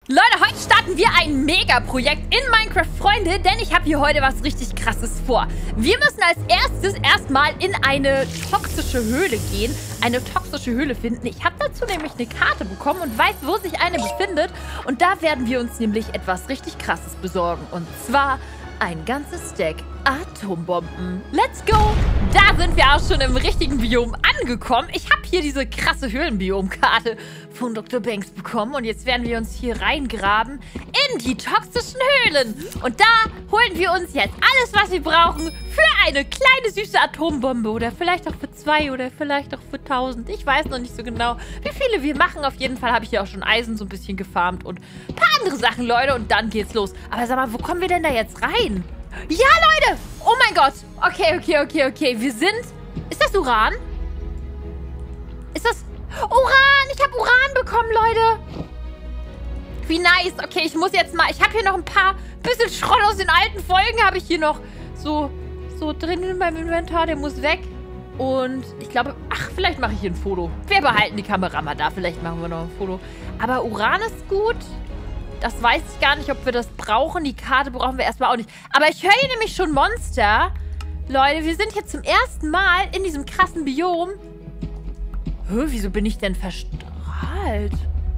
Leute, heute starten wir ein Mega-Projekt in Minecraft, Freunde, denn ich habe hier heute was richtig Krasses vor. Wir müssen als erstes erstmal in eine toxische Höhle gehen, eine toxische Höhle finden. Ich habe dazu nämlich eine Karte bekommen und weiß, wo sich eine befindet. Und da werden wir uns nämlich etwas richtig Krasses besorgen. Und zwar ein ganzes Stack Atombomben. Let's go! Da sind wir auch schon im richtigen Biom angekommen. Ich habe hier diese krasse Höhlenbiomkarte von Dr. Banks bekommen. Und jetzt werden wir uns hier reingraben in die toxischen Höhlen. Und da holen wir uns jetzt alles, was wir brauchen für eine kleine, süße Atombombe. Oder vielleicht auch für 2 oder vielleicht auch für 1000. Ich weiß noch nicht so genau, wie viele wir machen. Auf jeden Fall habe ich hier auch schon Eisen so ein bisschen gefarmt und ein paar andere Sachen, Leute. Und dann geht's los. Aber sag mal, wo kommen wir denn da jetzt rein? Ja, Leute! Oh mein Gott! Okay. Wir sind... Ist das Uran? Ist das... Uran! Ich habe Uran bekommen, Leute! Wie nice! Okay, ich muss jetzt mal... Ich habe hier noch ein paar... Bisschen Schrott aus den alten Folgen habe ich hier noch so drin in meinem Inventar. Der muss weg. Und ich glaube... Ach, vielleicht mache ich hier ein Foto. Wir behalten die Kamera mal da. Vielleicht machen wir noch ein Foto. Aber Uran ist gut. Das weiß ich gar nicht, ob wir das brauchen. Die Karte brauchen wir erstmal auch nicht. Aber ich höre hier nämlich schon Monster. Leute, wir sind jetzt zum ersten Mal in diesem krassen Biom. Wieso bin ich denn verstrahlt?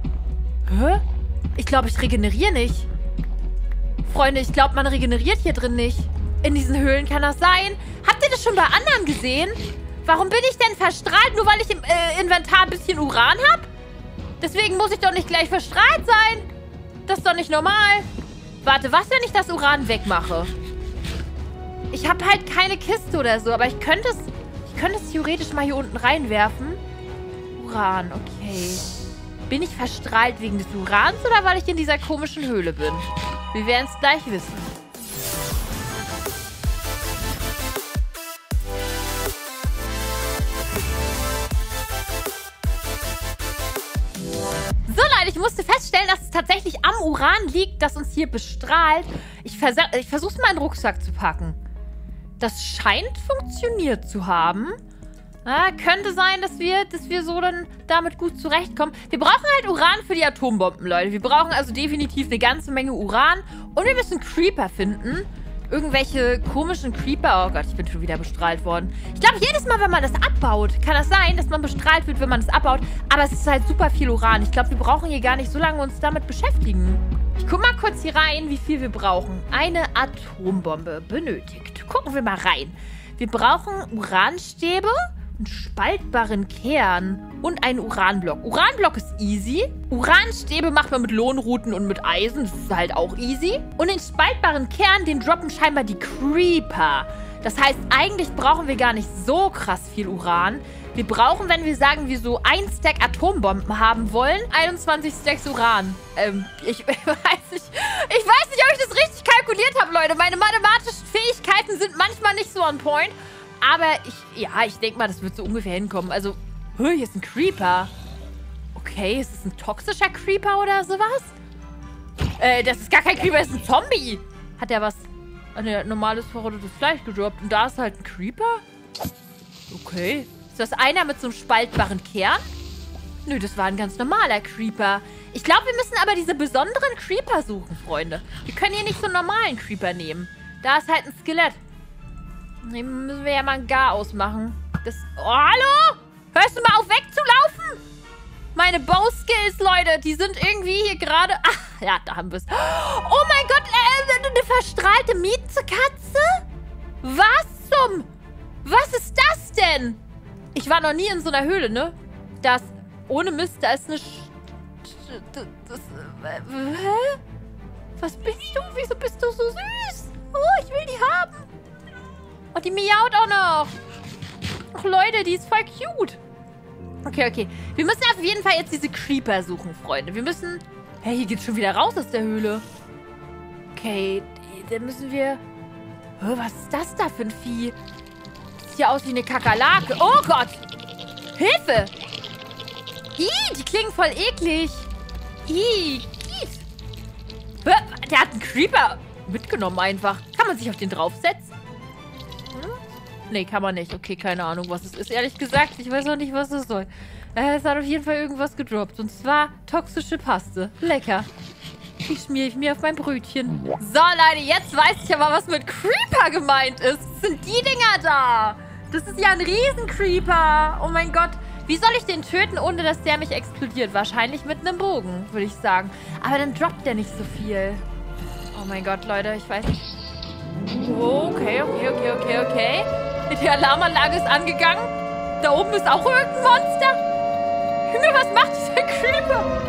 Ich glaube, ich regeneriere nicht. Freunde, ich glaube, man regeneriert hier drin nicht. In diesen Höhlen kann das sein. Habt ihr das schon bei anderen gesehen? Warum bin ich denn verstrahlt, nur weil ich im Inventar ein bisschen Uran habe? Deswegen muss ich doch nicht gleich verstrahlt sein. Das ist doch nicht normal. Warte, was, wenn ich das Uran wegmache? Ich habe halt keine Kiste oder so, aber ich könnte es theoretisch mal hier unten reinwerfen. Uran, okay. Bin ich verstrahlt wegen des Urans oder weil ich in dieser komischen Höhle bin? Wir werden es gleich wissen. Ich musste feststellen, dass es tatsächlich am Uran liegt, das uns hier bestrahlt. Ich versuche es mal in den Rucksack zu packen. Das scheint funktioniert zu haben. Könnte sein, dass wir so dann damit gut zurechtkommen. Wir brauchen halt Uran für die Atombomben, Leute. Wir brauchen also definitiv eine ganze Menge Uran. Und wir müssen Creeper finden. Irgendwelche komischen Creeper. Oh Gott, ich bin schon wieder bestrahlt worden. Ich glaube, jedes Mal, wenn man das abbaut, kann das sein, dass man bestrahlt wird, wenn man es abbaut. Aber es ist halt super viel Uran. Ich glaube, wir brauchen hier gar nicht so lange uns damit beschäftigen. Ich gucke mal kurz hier rein, wie viel wir brauchen. Eine Atombombe benötigt. Gucken wir mal rein. Wir brauchen Uranstäbe, einen spaltbaren Kern und einen Uranblock. Uranblock ist easy. Uranstäbe macht man mit Lohnruten und mit Eisen. Das ist halt auch easy. Und den spaltbaren Kern, den droppen scheinbar die Creeper. Das heißt, eigentlich brauchen wir gar nicht so krass viel Uran. Wir brauchen, wenn wir sagen, wir so ein Stack Atombomben haben wollen, 21 Stacks Uran. Ich weiß nicht, ob ich das richtig kalkuliert habe, Leute. Meine mathematischen Fähigkeiten sind manchmal nicht so on point. Aber ich denke mal, das wird so ungefähr hinkommen. Also, hier ist ein Creeper. Okay, ist das ein toxischer Creeper oder sowas? Das ist gar kein Creeper, das ist ein Zombie. Hat der was an normales verrottetes Fleisch gedroppt? Und da ist halt ein Creeper? Okay. Ist das einer mit so einem spaltbaren Kern? Nö, das war ein ganz normaler Creeper. Ich glaube, wir müssen aber diese besonderen Creeper suchen, Freunde. Wir können hier nicht so einen normalen Creeper nehmen. Da ist halt ein Skelett. Dann müssen wir ja mal ein Gar ausmachen. Oh, hallo? Hörst du mal auf wegzulaufen? Meine Bow-Skills, Leute, die sind irgendwie hier gerade... Ach, ja, da haben wir es. Oh mein Gott, eine verstrahlte Mietzekatze? Was ist das denn? Ich war noch nie in so einer Höhle, ne? Ohne Mist, da ist eine... Hä? Was bist du? Wieso bist du so süß? Oh, ich will die haben. Und die miaut auch noch. Ach, Leute, die ist voll cute. Okay. Wir müssen auf jeden Fall jetzt diese Creeper suchen, Freunde. Wir müssen... Hey, hier geht's schon wieder raus aus der Höhle. Okay, dann müssen wir... was ist das da für ein Vieh? Sieht ja aus wie eine Kakerlake. Oh Gott! Hilfe! Die klingen voll eklig. Der hat einen Creeper mitgenommen einfach. Kann man sich auf den draufsetzen? Nee, kann man nicht. Okay, keine Ahnung, was es ist. Ehrlich gesagt, ich weiß auch nicht, was es soll. Es hat auf jeden Fall irgendwas gedroppt. Und zwar toxische Paste. Lecker. Die schmiere ich mir auf mein Brötchen. So, Leute, jetzt weiß ich aber, was mit Creeper gemeint ist. Das sind die Dinger da. Das ist ja ein Riesen-Creeper. Oh mein Gott. Wie soll ich den töten, ohne dass der mich explodiert? Wahrscheinlich mit einem Bogen, würde ich sagen. Aber dann droppt der nicht so viel. Oh mein Gott, Leute, ich weiß nicht. Oh, okay. Die Alarmanlage ist angegangen. Da oben ist auch irgendein Monster. Junge, was macht dieser Creeper?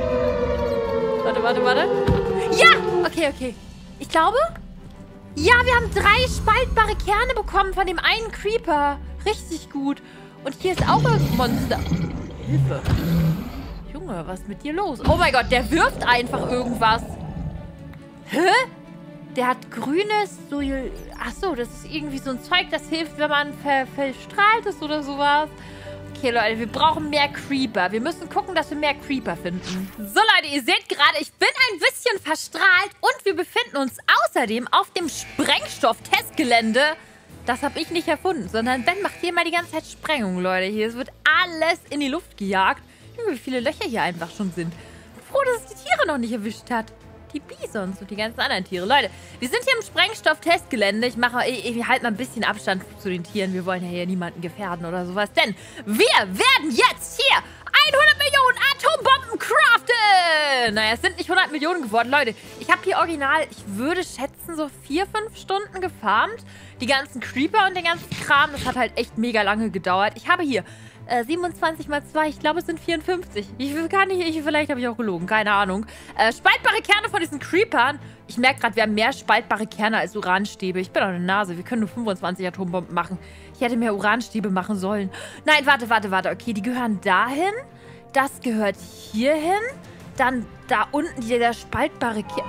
Warte. Ja! Okay. Ich glaube... Ja, wir haben 3 spaltbare Kerne bekommen von dem einen Creeper. Richtig gut. Und hier ist auch irgendein Monster. Hilfe. Junge, was ist mit dir los? Oh mein Gott, der wirft einfach irgendwas. Hä? Der hat grünes... Achso, das ist irgendwie so ein Zeug, das hilft, wenn man verstrahlt ist oder sowas. Okay, Leute, wir brauchen mehr Creeper. Wir müssen gucken, dass wir mehr Creeper finden. So, Leute, ihr seht gerade, ich bin ein bisschen verstrahlt und wir befinden uns außerdem auf dem Sprengstoff-Testgelände. Das habe ich nicht erfunden, sondern Ben macht hier mal die ganze Zeit Sprengung, Leute. Hier, es wird alles in die Luft gejagt. Wie viele Löcher hier einfach schon sind. Ich bin froh, dass es die Tiere noch nicht erwischt hat. Die Bisons und die ganzen anderen Tiere. Leute, wir sind hier im Sprengstoff-Testgelände. Ich halte mal ein bisschen Abstand zu den Tieren. Wir wollen ja hier niemanden gefährden oder sowas. Denn wir werden jetzt hier 100 Millionen Atombomben craften. Naja, es sind nicht 100 Millionen geworden. Leute, ich habe hier original, ich würde schätzen, so 4-5 Stunden gefarmt. Die ganzen Creeper und den ganzen Kram. Das hat halt echt mega lange gedauert. Ich habe hier 27 mal 2, ich glaube, es sind 54. Vielleicht habe ich auch gelogen, keine Ahnung. Spaltbare Kerne von diesen Creepern. Ich merke gerade, wir haben mehr spaltbare Kerne als Uranstäbe. Ich bin doch eine Nase, wir können nur 25 Atombomben machen. Ich hätte mehr Uranstäbe machen sollen. Nein, warte. Okay, die gehören dahin. Das gehört hierhin. Dann da unten der spaltbare Kern.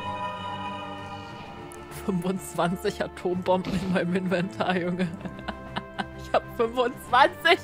25 Atombomben in meinem Inventar, Junge. Ich habe 25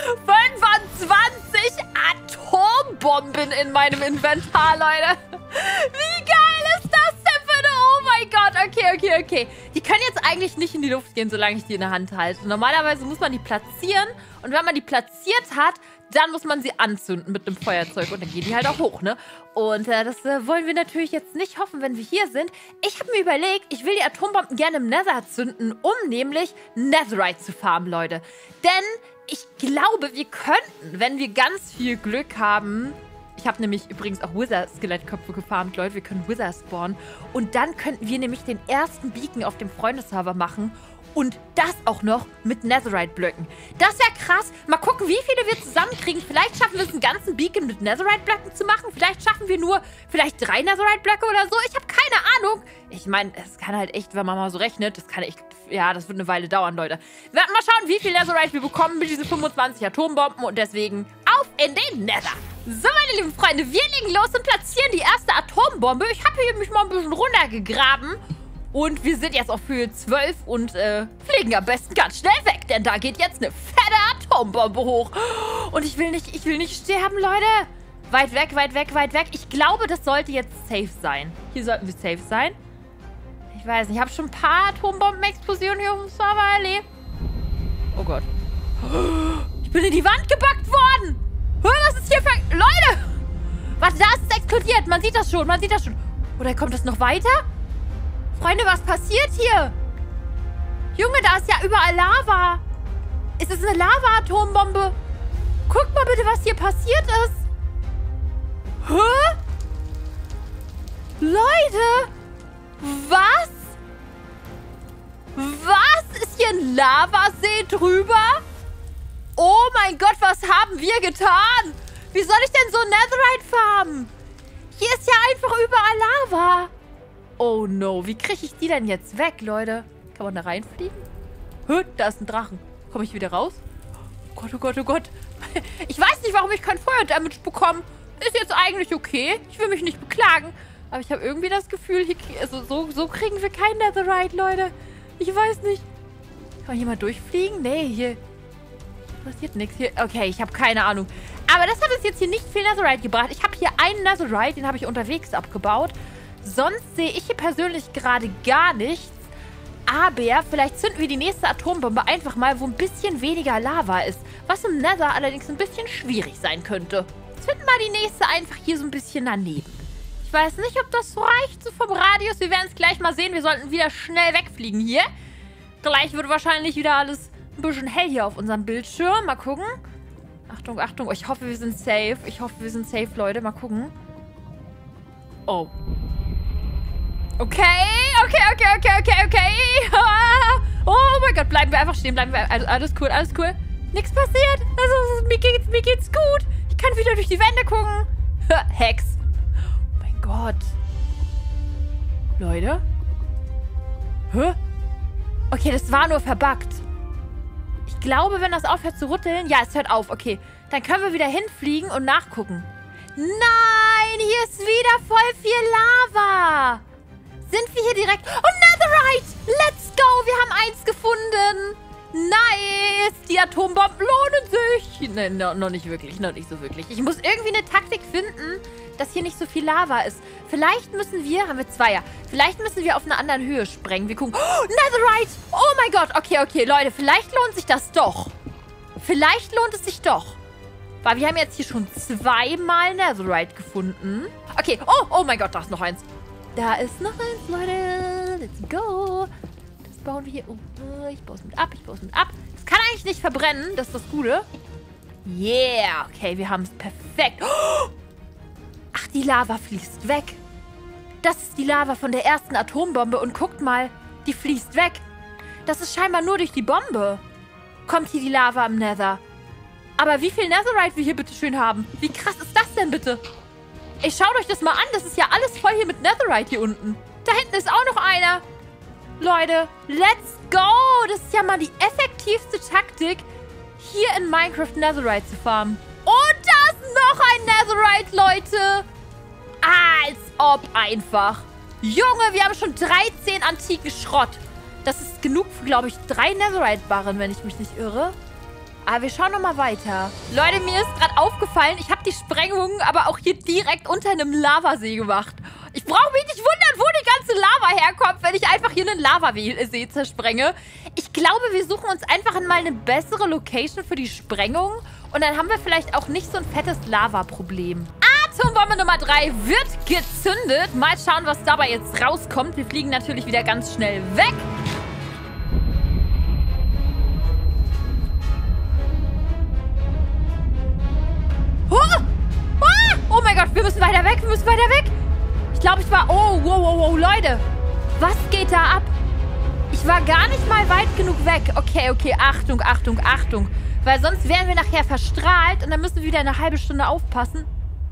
Atombomben in meinem Inventar, Leute. Wie geil ist das denn bitte? Oh mein Gott. Okay. Die können jetzt eigentlich nicht in die Luft gehen, solange ich die in der Hand halte. Normalerweise muss man die platzieren. Und wenn man die platziert hat, dann muss man sie anzünden mit einem Feuerzeug. Und dann gehen die halt auch hoch, ne? Und das wollen wir natürlich jetzt nicht hoffen, wenn wir hier sind. Ich habe mir überlegt, ich will die Atombomben gerne im Nether zünden, um nämlich Netherite zu farmen, Leute. Denn ich glaube, wir könnten, wenn wir ganz viel Glück haben... Ich habe nämlich übrigens auch Wither-Skelettköpfe gefarmt, Leute. Wir können Wither spawnen. Und dann könnten wir nämlich den ersten Beacon auf dem Freundeserver machen. Und das auch noch mit Netherite-Blöcken. Das wäre krass. Mal gucken, wie viele wir zusammenkriegen. Vielleicht schaffen wir es, einen ganzen Beacon mit Netherite-Blöcken zu machen. Vielleicht schaffen wir nur 3 Netherite-Blöcke oder so. Ich habe keine Ahnung. Ich meine, es kann halt echt, wenn man mal so rechnet, das kann echt... Ja, das wird eine Weile dauern, Leute. Wir werden mal schauen, wie viel Netherite wir bekommen mit diesen 25 Atombomben. Und deswegen auf in den Nether. So, meine lieben Freunde, wir legen los und platzieren die erste Atombombe. Ich habe hier mich mal ein bisschen runtergegraben. Und wir sind jetzt auf Höhe 12 und fliegen am besten ganz schnell weg. Denn da geht jetzt eine fette Atombombe hoch. Und ich will nicht sterben, Leute. Weit weg. Ich glaube, das sollte jetzt safe sein. Hier sollten wir safe sein. Ich weiß nicht, ich habe schon ein paar Atombomben-Explosionen hier auf dem Server erlebt. Oh Gott. Ich bin in die Wand gebackt worden. Was ist hier für... Leute! Warte, da ist es explodiert. Man sieht das schon. Oder kommt das noch weiter? Freunde, was passiert hier? Junge, da ist ja überall Lava. Ist es eine Lava-Atombombe? Guckt mal bitte, was hier passiert ist. Hä? Leute! Was? Was? Ist hier ein Lavasee drüber? Oh mein Gott, was haben wir getan? Wie soll ich denn so Netherite farmen? Hier ist ja einfach überall Lava. Oh no, wie kriege ich die denn jetzt weg, Leute? Kann man da reinfliegen? Da ist ein Drachen. Komme ich wieder raus? Oh Gott. Ich weiß nicht, warum ich kein Feuerdamage bekomme. Ist jetzt eigentlich okay. Ich will mich nicht beklagen. Aber ich habe irgendwie das Gefühl, hier, so kriegen wir kein Netherite, Leute. Ich weiß nicht. Kann man hier mal durchfliegen? Nee, hier passiert nichts. Okay, ich habe keine Ahnung. Aber das hat uns jetzt hier nicht viel Netherite gebracht. Ich habe hier einen Netherite, den habe ich unterwegs abgebaut. Sonst sehe ich hier persönlich gerade gar nichts. Aber vielleicht zünden wir die nächste Atombombe einfach mal, wo ein bisschen weniger Lava ist. Was im Nether allerdings ein bisschen schwierig sein könnte. Zünden mal die nächste einfach hier so ein bisschen daneben. Ich weiß nicht, ob das reicht so vom Radius. Wir werden es gleich mal sehen. Wir sollten wieder schnell wegfliegen hier. Gleich wird wahrscheinlich wieder alles ein bisschen hell hier auf unserem Bildschirm. Mal gucken. Achtung, Achtung. Oh, ich hoffe, wir sind safe. Ich hoffe, wir sind safe, Leute. Mal gucken. Oh. Okay. Oh mein Gott, bleiben wir einfach stehen. Bleiben wir. Also, alles cool, alles cool. Nichts passiert. Also, mir geht's gut. Ich kann wieder durch die Wände gucken. Hex. Oh mein Gott. Leute. Hä? Okay, das war nur verbuggt. Ich glaube, wenn das aufhört zu rütteln... Ja, es hört auf. Okay. Dann können wir wieder hinfliegen und nachgucken. Nein, hier ist wieder voll viel Lava. Sind wir hier direkt... Oh, Netherite! Let's go! Wir haben eins gefunden. Nice! Die Atombomben lohnen sich. Nee, noch nicht wirklich. Noch nicht so wirklich. Ich muss irgendwie eine Taktik finden, dass hier nicht so viel Lava ist. Vielleicht müssen wir... Haben wir zwei, ja. Vielleicht müssen wir auf einer anderen Höhe sprengen. Wir gucken... Oh, Netherite! Oh mein Gott. Okay, Leute. Vielleicht lohnt sich das doch. Vielleicht lohnt es sich doch. Weil wir haben jetzt hier schon zweimal Netherite gefunden. Okay. Oh mein Gott. Da ist noch eins. Da ist noch eins, Leute. Let's go. Das bauen wir hier. Oh, ich baue es mit ab. Das kann eigentlich nicht verbrennen. Das ist das Gute. Yeah. Okay, wir haben es perfekt. Oh! Ach, die Lava fließt weg. Das ist die Lava von der ersten Atombombe. Und guckt mal, die fließt weg. Das ist scheinbar nur durch die Bombe. Kommt hier die Lava im Nether. Aber wie viel Netherite wir hier bitte schön haben. Wie krass ist das denn bitte? Ey, schaut euch das mal an. Das ist ja alles voll hier mit Netherite hier unten. Da hinten ist auch noch einer. Leute, let's go. Das ist ja mal die effektivste Taktik, hier in Minecraft Netherite zu farmen. Und da ist noch ein Netherite, Leute. Als ob einfach. Junge, wir haben schon 13 antiken Schrott. Das ist genug für, glaube ich, 3 Netherite-Barren, wenn ich mich nicht irre. Aber wir schauen nochmal weiter. Leute, mir ist gerade aufgefallen, ich habe die Sprengung aber auch hier direkt unter einem Lavasee gemacht. Ich brauche mich nicht wundern, wo die ganze Lava herkommt, wenn ich einfach hier einen Lavasee zersprenge. Ich glaube, wir suchen uns einfach mal eine bessere Location für die Sprengung. Und dann haben wir vielleicht auch nicht so ein fettes Lava-Problem. Atombombe Nummer 3 wird gezündet. Mal schauen, was dabei jetzt rauskommt. Wir fliegen natürlich wieder ganz schnell weg. Oh mein Gott, wir müssen weiter weg, Ich glaube, ich war... Oh, wow, Leute. Was geht da ab? Ich war gar nicht mal weit genug weg. Okay, Achtung. Weil sonst wären wir nachher verstrahlt und dann müssen wir wieder eine halbe Stunde aufpassen.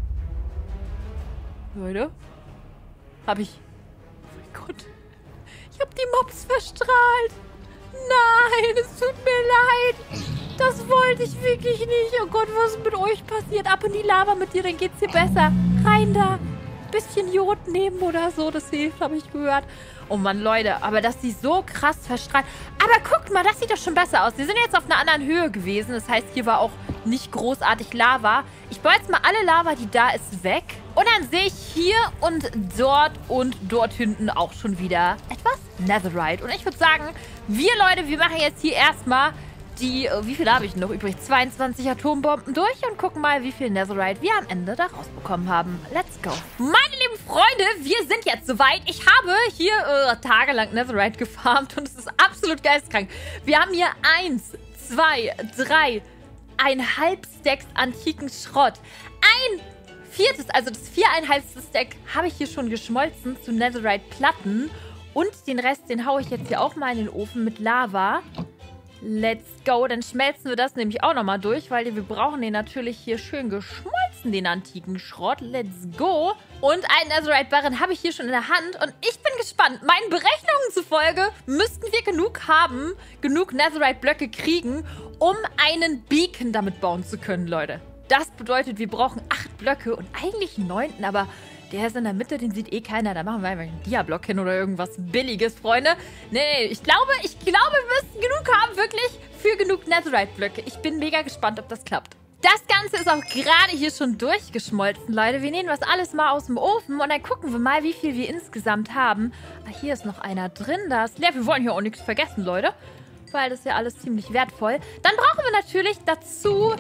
Leute. Oh mein Gott. Ich habe die Mobs verstrahlt. Nein, es tut mir leid. Das wollte ich wirklich nicht. Oh Gott, was ist mit euch passiert? Ab in die Lava mit dir, dann geht's dir besser. Rein da. Bisschen Jod nehmen oder so, das hilft, habe ich gehört. Oh Mann, Leute, aber dass die so krass verstrahlt. Aber guckt mal, das sieht doch schon besser aus. Wir sind jetzt auf einer anderen Höhe gewesen. Das heißt, hier war auch nicht großartig Lava. Ich baue jetzt mal alle Lava, die da ist, weg. Und dann sehe ich hier und dort hinten auch schon wieder etwas Netherite. Und ich würde sagen, wir Leute, wir machen jetzt hier erstmal die, wie viel habe ich noch übrig? 22 Atombomben durch und gucken mal, wie viel Netherite wir am Ende da rausbekommen haben. Let's go. Meine lieben Freunde, wir sind jetzt soweit. Ich habe hier tagelang Netherite gefarmt und es ist absolut geisteskrank. Wir haben hier 1, 2, 3, 1,5 Stacks antiken Schrott. Ein viertes, also das 4,5. Stack habe ich hier schon geschmolzen zu Netherite-Platten. Und den Rest, den haue ich jetzt hier auch mal in den Ofen mit Lava. Let's go. Dann schmelzen wir das nämlich auch nochmal durch, weil wir brauchen den natürlich hier schön geschmolzen, den antiken Schrott. Let's go. Und einen Netherite-Barren habe ich hier schon in der Hand und ich bin gespannt. Meinen Berechnungen zufolge müssten wir genug Netherite-Blöcke kriegen, um einen Beacon damit bauen zu können, Leute. Das bedeutet, wir brauchen 8 Blöcke und eigentlich einen 9., aber der ist in der Mitte, den sieht eh keiner. Da machen wir einfach einen Dia-Block hin oder irgendwas Billiges, Freunde. Nee, ich glaube, wir müssen genug haben, wirklich, für genug Netherite-Blöcke. Ich bin mega gespannt, ob das klappt. Das Ganze ist auch gerade hier schon durchgeschmolzen, Leute. Wir nehmen das alles mal aus dem Ofen und dann gucken wir mal, wie viel wir insgesamt haben. Ah, hier ist noch einer drin, da ist leer. Wir wollen hier auch nichts vergessen, Leute, weil das ist ja alles ziemlich wertvoll. Dann brauchen wir natürlich dazu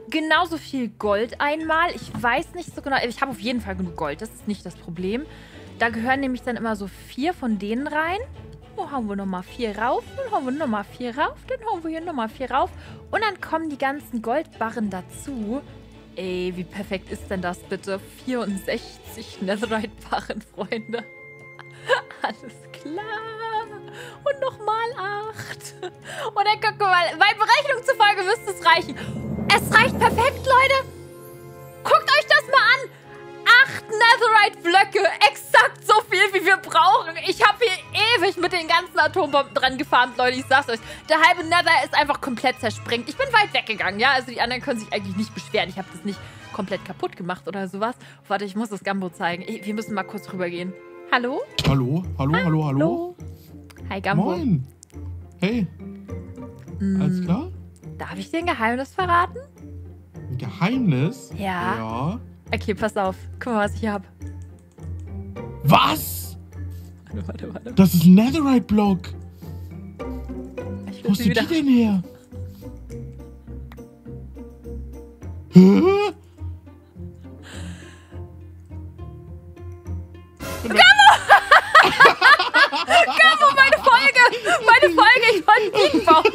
genauso viel Gold einmal. Ich weiß nicht so genau. Ich habe auf jeden Fall genug Gold. Das ist nicht das Problem. Da gehören nämlich dann immer so 4 von denen rein. Oh, hauen wir nochmal 4 rauf. Dann hauen wir nochmal 4 rauf. Dann hauen wir hier nochmal 4 rauf. Und dann kommen die ganzen Goldbarren dazu. Ey, wie perfekt ist denn das bitte? 64 Netherite-Barren, Freunde. Alles klar. Und nochmal 8. Und dann guck mal, meine Berechnung zufolge müsste es reichen. Es reicht perfekt, Leute. Guckt euch das mal an. 8 Netherite-Blöcke. Exakt so viel, wie wir brauchen. Ich habe hier ewig mit den ganzen Atombomben dran gefarmt, Leute. Ich sag's euch. Der halbe Nether ist einfach komplett zersprengt. Ich bin weit weggegangen, ja? Also die anderen können sich eigentlich nicht beschweren. Ich habe das nicht komplett kaputt gemacht oder sowas. Warte, ich muss das Gambo zeigen. Wir müssen mal kurz rübergehen. Hallo? Hallo? Hallo? Hi, Gambo. Moin. Hey. Alles klar? Darf ich dir ein Geheimnis verraten? Ein Geheimnis? Ja. Ja. Okay, pass auf. Guck mal, was ich habe. Was? Warte. Das ist ein Netherite-Block. Ich Wo will ist sie die wieder... denn her? Hä? Gambo, meine Folge! Ich wollte einen Biegen bauen.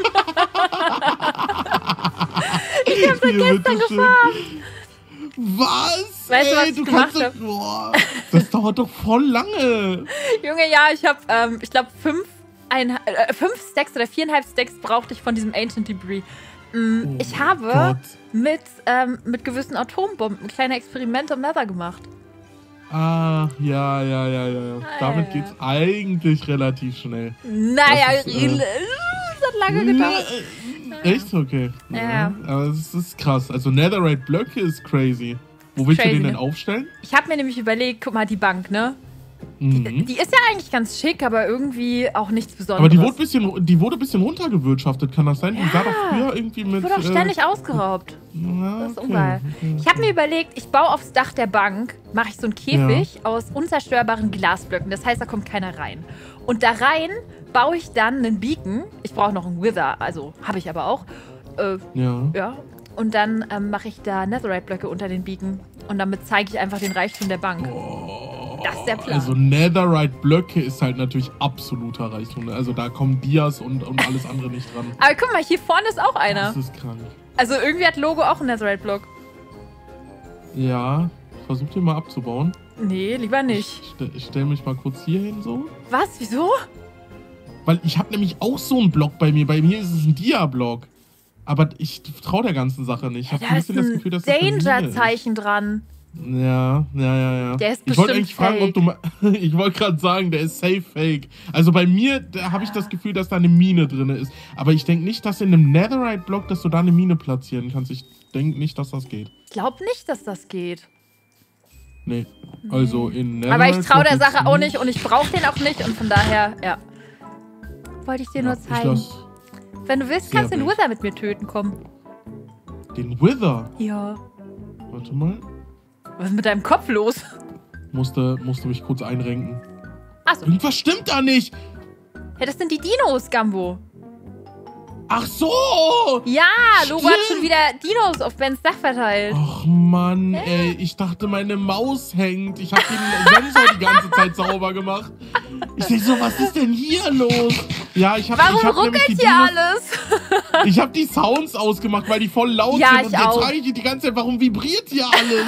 Ich habe seit gestern gefarmt. Was? Weißt du, was ich gemacht doch, boah, das dauert doch voll lange. Junge, ja, ich habe, ich glaube, 5 Stacks oder 4,5 Stacks brauchte ich von diesem Ancient Debris. Ich habe mit gewissen Atombomben kleine Experimente im Nether gemacht. Ah, ja. Damit geht's eigentlich relativ schnell. Naja, das hat lange gedauert. Echt? Okay. Ja. Aber es ist krass. Also Netherite-Blöcke ist crazy. Wo willst du den denn aufstellen? Ich habe mir nämlich überlegt, guck mal, die Bank, ne? Die ist ja eigentlich ganz schick, aber irgendwie auch nichts Besonderes. Aber die wurde ein bisschen runtergewirtschaftet, kann das sein? Die sah doch früher irgendwie mit... Die wurde auch ständig ausgeraubt. Ja, Das ist ungeil. okay. Ich habe mir überlegt, ich baue aufs Dach der Bank, mache ich so einen Käfig aus unzerstörbaren Glasblöcken. Das heißt, da kommt keiner rein. Und da rein baue ich dann einen Beacon. Ich brauche noch einen Wither, also habe ich aber auch. Ja. Und dann mache ich da Netherite-Blöcke unter den Beacon. Und damit zeige ich einfach den Reichtum der Bank. Das ist der Plan. Also Netherite-Blöcke ist halt natürlich absoluter Reichtum. Also da kommen Dias und alles andere nicht dran. Aber guck mal, hier vorne ist auch einer. Das ist krank. Also irgendwie hat Logo auch einen Netherite-Block. Ja, versuch den mal abzubauen. Nee, lieber nicht. Ich stell mich mal kurz hier hin so. Was? Wieso? Weil ich habe nämlich auch so einen Block bei mir. Bei mir ist es ein Dia-Block. Aber ich traue der ganzen Sache nicht. Ich habe ein bisschen das Gefühl, dass das Danger-Zeichen dran. Ja. Der ist Ich wollte bestimmt eigentlich fragen, ob du mal... Ich wollte gerade sagen, der ist safe fake. Also bei mir, da habe ich das Gefühl, dass da eine Mine drin ist. Aber ich denke nicht, dass in einem Netherite-Block, dass du da eine Mine platzieren kannst. Ich denke nicht, dass das geht. Ich glaube nicht, dass das geht. Nee. Also in Netherite... Aber ich traue der Sache auch nicht und ich brauche den auch nicht. Und von daher, ja. Wollte ich dir nur zeigen. Wenn du willst, kannst du den Wither mit mir töten, komm. Den Wither? Ja. Warte mal. Was ist mit deinem Kopf los? Musste mich kurz einrenken. Achso. Irgendwas stimmt da nicht. Ja, das sind die Dinos, Gambo. Ach so. Ja, Logo hat schon wieder Dinos auf Bens Dach verteilt. Ach Mann, ey. Ich dachte, meine Maus hängt. Ich habe den Sensor die ganze Zeit sauber gemacht. Ich denke so, was ist denn hier los? Ja, Warum ruckelt hier alles? Ich habe die Sounds ausgemacht, weil die voll laut ja, sind. Und jetzt frage ich die ganze Zeit, warum vibriert hier alles?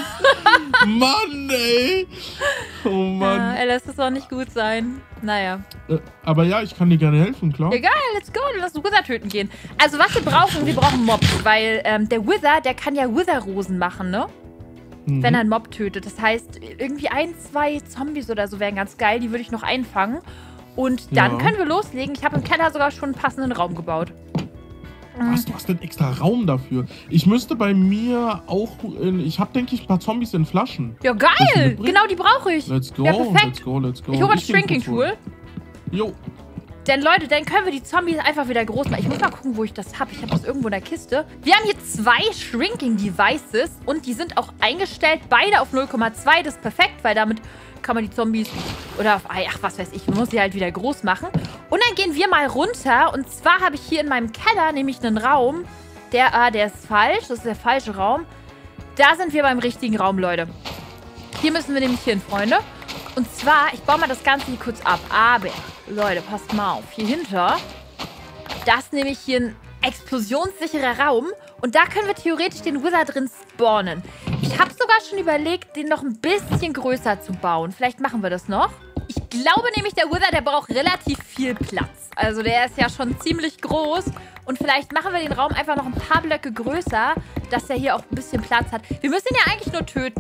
Mann, ey. Oh Mann. Ja, ey, lässt es auch nicht gut sein. Naja. Aber ja, ich kann dir gerne helfen, klar. Egal, let's go. Lass uns Wither töten gehen. Also, was wir brauchen Mobs. Weil der Wither, der kann ja Wither-Rosen machen, ne? Wenn er einen Mob tötet. Das heißt, irgendwie 1, 2 Zombies oder so wären ganz geil. Die würde ich noch einfangen. Und dann können wir loslegen. Ich habe im Keller sogar schon einen passenden Raum gebaut. Was? Du hast einen extra Raum dafür? Ich müsste bei mir auch... Ich habe, denke ich, ein paar Zombies in Flaschen. Ja, geil! Genau, die brauche ich. Let's go, ja, perfekt. let's go. Ich hole das Shrinking-Tool. Jo. Denn, Leute, dann können wir die Zombies einfach wieder groß machen. Ich muss mal gucken, wo ich das habe. Ich habe das irgendwo in der Kiste. Wir haben hier 2 Shrinking-Devices und die sind auch eingestellt. Beide auf 0,2. Das ist perfekt, weil damit kann man die Zombies oder auf, ach, was weiß ich, man muss sie halt wieder groß machen. Und dann gehen wir mal runter. Und zwar habe ich hier in meinem Keller nämlich einen Raum, Der ist falsch. Das ist der falsche Raum. Da sind wir beim richtigen Raum, Leute. Hier müssen wir nämlich hin, Freunde. Und zwar, ich baue mal das Ganze hier kurz ab. Aber, Leute, passt mal auf. Hier hinter, das ist nämlich hier ein explosionssicherer Raum. Und da können wir theoretisch den Wither drin spawnen. Ich habe sogar schon überlegt, den noch ein bisschen größer zu bauen. Vielleicht machen wir das noch. Ich glaube nämlich, der Wither, der braucht relativ viel Platz. Also der ist ja schon ziemlich groß. Und vielleicht machen wir den Raum einfach noch ein paar Blöcke größer, dass er hier auch ein bisschen Platz hat. Wir müssen ihn ja eigentlich nur töten.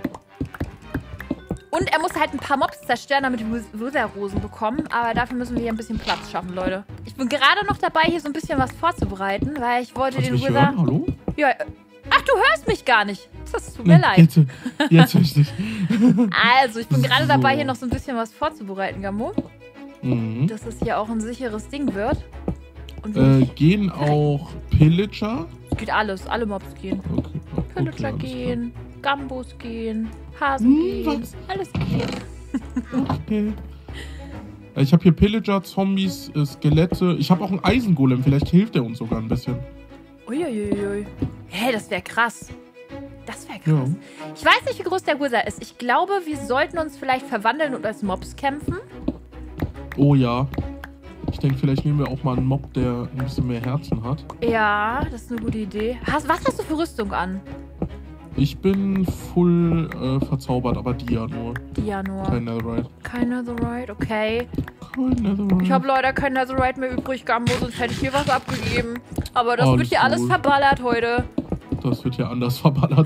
Und er muss halt ein paar Mobs zerstören, damit wir Wither-Rosen bekommen. Aber dafür müssen wir hier ein bisschen Platz schaffen, Leute. Ich bin gerade noch dabei, hier so ein bisschen was vorzubereiten, weil ich wollte den Wither... Hören? Hallo? Ja. Ach, du hörst mich gar nicht. Das tut mir leid. Jetzt höre ich dich. Also, ich bin gerade dabei, hier noch so ein bisschen was vorzubereiten, Gammo. Dass es hier auch ein sicheres Ding wird. Und gehen auch Pillager? Es geht alles. Alle Mobs gehen. Okay. Pillager gehen, Gambos gehen, Hasen gehen. Was? Alles geht. Okay. Ich habe hier Pillager, Zombies, Skelette. Ich habe auch einen Eisengolem. Vielleicht hilft der uns sogar ein bisschen. Uiuiui. Hey, das wäre krass. Das wäre krass. Ja. Ich weiß nicht, wie groß der Wither ist. Ich glaube, wir sollten uns vielleicht verwandeln und als Mobs kämpfen. Oh ja. Ich denke, vielleicht nehmen wir auch mal einen Mob, der ein bisschen mehr Herzen hat. Ja, das ist eine gute Idee. Was hast du für Rüstung an? Ich bin full verzaubert, aber Dia nur. Dia nur. Kein Netherite. Kein Netherite, okay. Kein Netherite. Ich habe leider kein Netherite mehr übrig, Gambo, sonst hätte ich hier was abgegeben. Aber das wird hier alles verballert heute. Das wird ja anders verballert.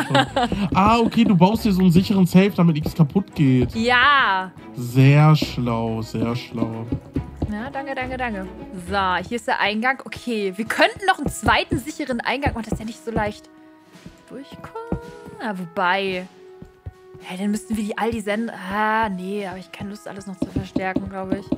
Okay, du baust dir so einen sicheren Safe, damit nichts kaputt geht. Ja. Sehr schlau, sehr schlau. Ja, danke. So, hier ist der Eingang. Okay, wir könnten noch einen zweiten sicheren Eingang machen. Das ist ja nicht so leicht durchkommen. Wobei... Hey, dann müssten wir all die senden. Nee, aber ich habe keine Lust, alles noch zu verstärken, glaube ich.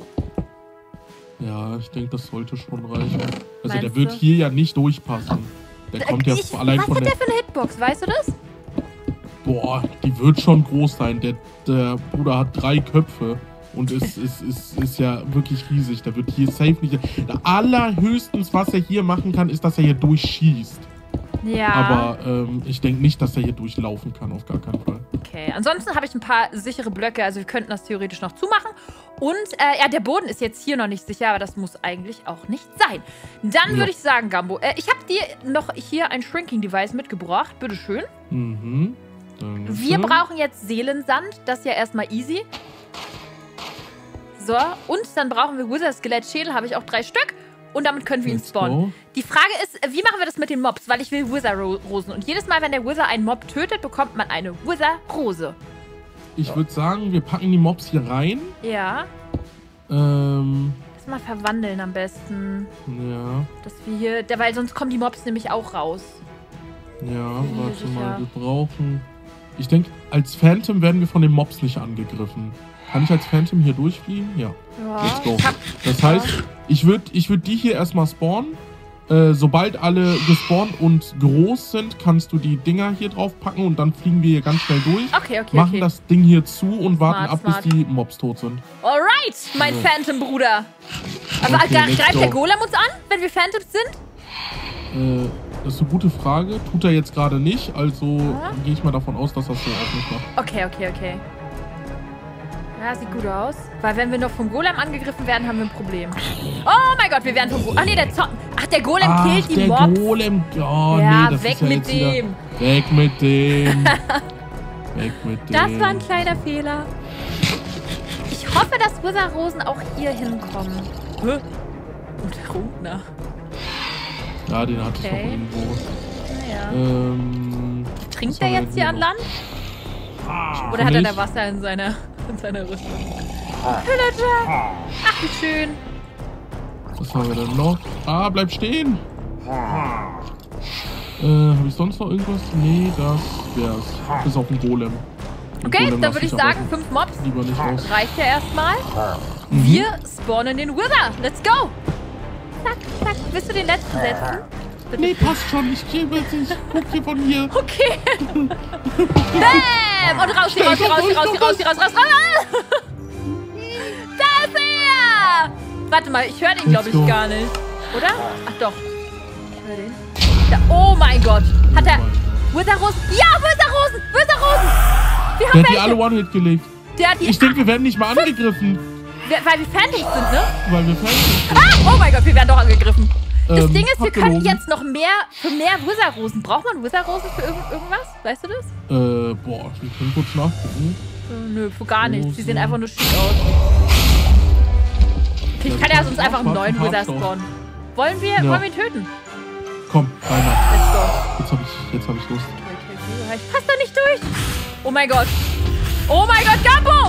Ja, ich denke, das sollte schon reichen. Also Meinst der wird du? hier ja nicht durchpassen. Der kommt ja allein von der... Was hat der für eine Hitbox, weißt du das? Boah, die wird schon groß sein. Der Bruder hat 3 Köpfe. Und ist ja wirklich riesig. Der wird hier safe nicht... Allerhöchstens, was er hier machen kann, ist, dass er hier durchschießt. Ja. Aber ich denke nicht, dass er hier durchlaufen kann, auf gar keinen Fall. Okay, ansonsten habe ich ein paar sichere Blöcke, also wir könnten das theoretisch noch zumachen. Und ja, der Boden ist jetzt hier noch nicht sicher, aber das muss eigentlich auch nicht sein. Dann würde ich sagen, Gambo, ich habe dir noch hier ein Shrinking-Device mitgebracht. Bitteschön. Mhm. Wir brauchen jetzt Seelensand, das ist ja erstmal easy. So, und dann brauchen wir Wither-Skelett-Schädel, habe ich auch 3 Stück. Und damit können wir ihn spawnen. Die Frage ist, wie machen wir das mit den Mobs? Weil ich will Wither-Rosen. Und jedes Mal, wenn der Wither einen Mob tötet, bekommt man eine Wither-Rose. Ich würde sagen, wir packen die Mobs hier rein. Ja. Lass mal verwandeln am besten. Ja. Dass wir hier, weil sonst kommen die Mobs nämlich auch raus. Ja, warte mal, wir brauchen... Ich denke, als Phantom werden wir von den Mobs nicht angegriffen. Kann ich als Phantom hier durchfliegen? Ja. Let's go. Das heißt, ich würd die hier erstmal spawnen. Sobald alle gespawnt und groß sind, kannst du die Dinger hier drauf packen und dann fliegen wir hier ganz schnell durch. Okay. Machen das Ding hier zu und warten ab, bis die Mobs tot sind. Alright, mein Phantom-Bruder. Aber greift der Golem uns an, wenn wir Phantoms sind? Das ist eine gute Frage. Tut er jetzt gerade nicht, also gehe ich mal davon aus, dass das so auch nicht macht. Okay. Ja, sieht gut aus. Weil wenn wir noch vom Golem angegriffen werden, haben wir ein Problem. Oh mein Gott, wir werden vom Golem... Ach nee, der Golem killt die Mobs. Der Golem... Oh, ja, nee, das weg ist ja mit dem. Weg mit dem. Weg mit dem. Das war ein kleiner Fehler. Ich hoffe, dass Wither-Rosen auch hier hinkommen. Und der Rundner. Ja, den hatte ich noch irgendwo. Naja. Trinkt er jetzt hier an Land? Oder hat er da Wasser in seiner Rüstung? Pillager! Ach, wie schön. Was haben wir denn noch? Bleib stehen! Habe ich sonst noch irgendwas? Nee, das wär's. Bis auf den Golem. Okay, dann würde ich sagen, 5 Mobs. Lieber nicht raus. Reicht ja erstmal. Wir spawnen den Wither. Let's go! Zack. Willst du den letzten setzen? Bitte. Nee, passt schon. Ich guck hier von hier. Okay. Bäm! Und raus. Da ist er! Warte mal, ich höre den, glaube ich, gar nicht. Oder? Ach doch. Ich höre den. Oh mein Gott. Hat er... Oh mein Gott. Wither-Rosen? Ja, Wither-Rosen! Wither-Rosen! Wir Der haben hat die alle One-Hit gelegt. Der hat die... Ich denke, wir werden nicht mal angegriffen. Weil wir fertig sind, ne? Weil wir fertig sind. Ah! Oh mein Gott, wir werden doch angegriffen. Das Ding ist, wir können abgelogen. jetzt noch mehr... Für mehr Wither-Rosen. Braucht man Wither-Rosen für irgendwas? Weißt du das? Boah, wir können kurz nachgucken. Nö, für gar nichts. Die Rosen. sehen einfach nur schick aus. Okay, ich kann ja sonst einfach einen neuen Wither spawnen. Wollen wir ihn töten? Komm, rein. Let's go. Jetzt hab ich Lust. Okay. Ich passe da nicht durch. Oh mein Gott. Oh mein Gott, Gambo!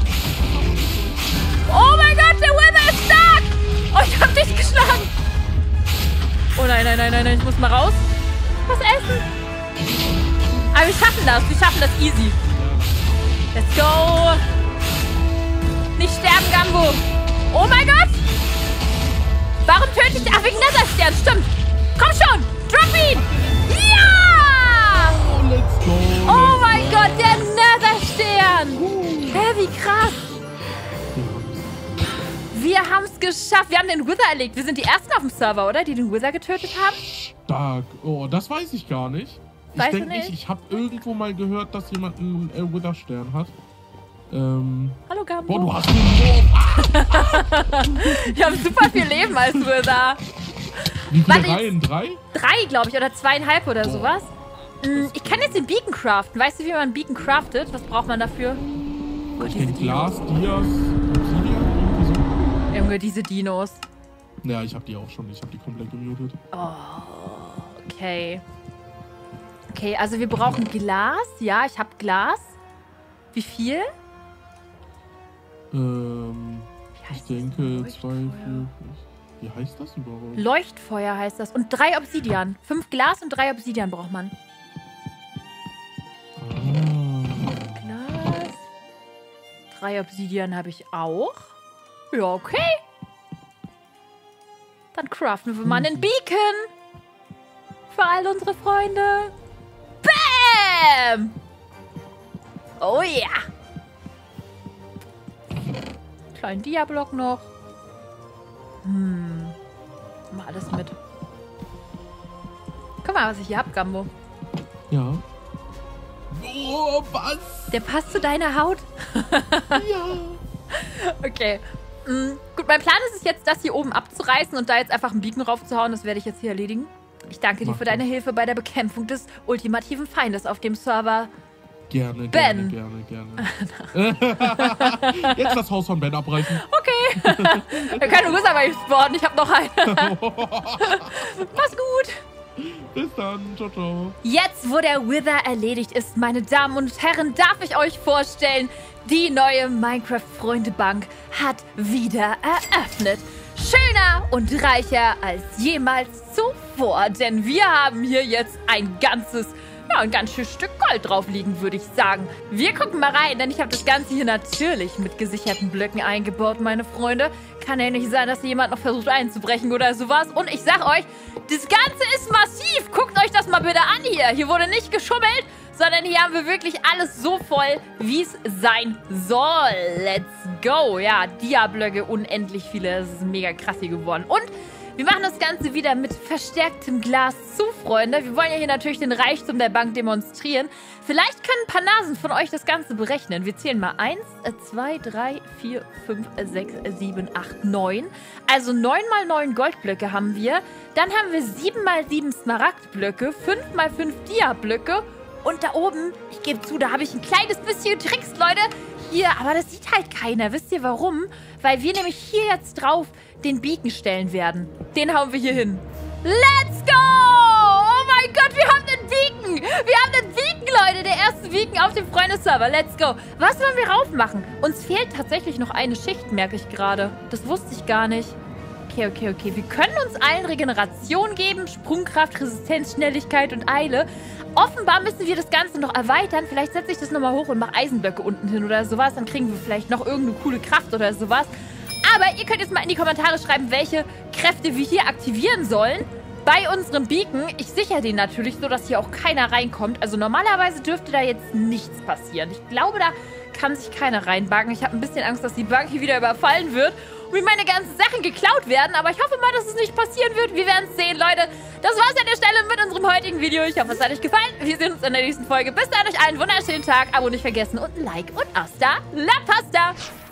Oh mein Gott, der Wither ist stark! Oh, ich hab dich geschlagen. Oh nein, ich muss mal raus. Was essen? Aber wir schaffen das easy. Let's go. Nicht sterben, Gambo. Oh mein Gott. Warum töte ich... Ach, wegen Netherstern, stimmt. Komm schon, drop ihn. Ja! Oh, let's go. Oh mein Gott, der Netherstern. Hä, wie krass. Wir haben es geschafft. Wir haben den Wither erlegt. Wir sind die Ersten auf dem Server, oder? Die den Wither getötet haben. Stark. Oh, das weiß ich gar nicht. Ich Weißt du denke nicht. nicht? Ich habe irgendwo mal gehört, dass jemand einen Wither-Stern hat. Hallo, Gambo. Boah, du hast einen Wurf. Wir haben super viel Leben als Wither. Wie viele Warte, Reihen? 3? 3, glaube ich, oder 2,5 oder sowas. Ich kann jetzt den Beacon craften. Weißt du, wie man einen Beacon craftet? Was braucht man dafür? Oh Gott, Ich diese denke Dinos. Glas, Dias, Obsidian, irgendwie so. Junge, diese Dinos. Ja, ich habe die auch schon. Ich habe die komplett gemutet. Oh, okay. Okay, also wir brauchen Glas. Ja, ich habe Glas. Wie viel? Ich denke 2, 4, 5. Wie heißt das überhaupt? Leuchtfeuer heißt das. Und 3 Obsidian. 5 Glas und 3 Obsidian braucht man. Glas. 3 Obsidian habe ich auch. Ja, okay. Dann craften wir mal einen Beacon. Für all unsere Freunde. Bam! Oh ja. Kleinen Dia-Block noch. Mach alles mit. Guck mal, was ich hier hab, Gambo. Ja. Oh, was? Der passt zu deiner Haut. Ja. Okay. Gut, mein Plan ist es jetzt, das hier oben abzureißen und da jetzt einfach einen Beacon raufzuhauen. Das werde ich jetzt hier erledigen. Ich danke dir für deine Hilfe bei der Bekämpfung des ultimativen Feindes auf dem Server. Gerne. Ben. Jetzt das Haus von Ben abreißen. Okay. Wir können Wither bei ihm spawnen. Ich habe noch einen. Mach's gut. Bis dann. Ciao, ciao. Jetzt, wo der Wither erledigt ist, meine Damen und Herren, darf ich euch vorstellen, die neue Minecraft-Freunde-Bank hat wieder eröffnet. Schöner und reicher als jemals zuvor, denn wir haben hier jetzt ein ganz schönes Stück Gold drauf liegen, würde ich sagen. Wir gucken mal rein, denn ich habe das Ganze hier natürlich mit gesicherten Blöcken eingebaut, meine Freunde. Kann ja nicht sein, dass hier jemand noch versucht einzubrechen oder sowas. Und ich sag euch, das Ganze ist massiv. Guckt euch das mal bitte an hier. Hier wurde nicht geschummelt, sondern hier haben wir wirklich alles so voll, wie es sein soll. Let's go. Ja, Dia-Blöcke unendlich viele. Das ist mega krass hier geworden. Und wir machen das Ganze wieder mit verstärktem Glas zu, Freunde. Wir wollen ja hier natürlich den Reichtum der Bank demonstrieren. Vielleicht können ein paar Nasen von euch das Ganze berechnen. Wir zählen mal 1, 2, 3, 4, 5, 6, 7, 8, 9. Also 9 mal 9 Goldblöcke haben wir. Dann haben wir 7 mal 7 Smaragdblöcke, 5 mal 5 Dia-Blöcke. Und da oben, ich gebe zu, da habe ich ein kleines bisschen getrickst, Leute. Hier, aber das sieht halt keiner. Wisst ihr warum? Weil wir nämlich hier jetzt drauf den Beacon stellen werden. Den hauen wir hier hin. Let's go! Oh mein Gott, wir haben den Beacon! Wir haben den Beacon, Leute! Der erste Beacon auf dem Freunde-Server. Let's go! Was wollen wir rauf machen? Uns fehlt tatsächlich noch eine Schicht, merke ich gerade. Das wusste ich gar nicht. Okay. Wir können uns allen Regeneration geben, Sprungkraft, Resistenz, Schnelligkeit und Eile. Offenbar müssen wir das Ganze noch erweitern. Vielleicht setze ich das nochmal hoch und mache Eisenblöcke unten hin oder sowas. Dann kriegen wir vielleicht noch irgendeine coole Kraft oder sowas. Aber ihr könnt jetzt mal in die Kommentare schreiben, welche Kräfte wir hier aktivieren sollen. Bei unserem Beacon. Ich sichere den natürlich so, dass hier auch keiner reinkommt. Also normalerweise dürfte da jetzt nichts passieren. Ich glaube, da kann sich keiner reinbuggen. Ich habe ein bisschen Angst, dass die Bank hier wieder überfallen wird und mir meine ganzen Sachen geklaut werden. Aber ich hoffe mal, dass es nicht passieren wird. Wir werden es sehen, Leute. Das war's an der Stelle mit unserem heutigen Video. Ich hoffe, es hat euch gefallen. Wir sehen uns in der nächsten Folge. Bis dann, euch einen wunderschönen Tag. Abo nicht vergessen und ein Like und hasta la pasta.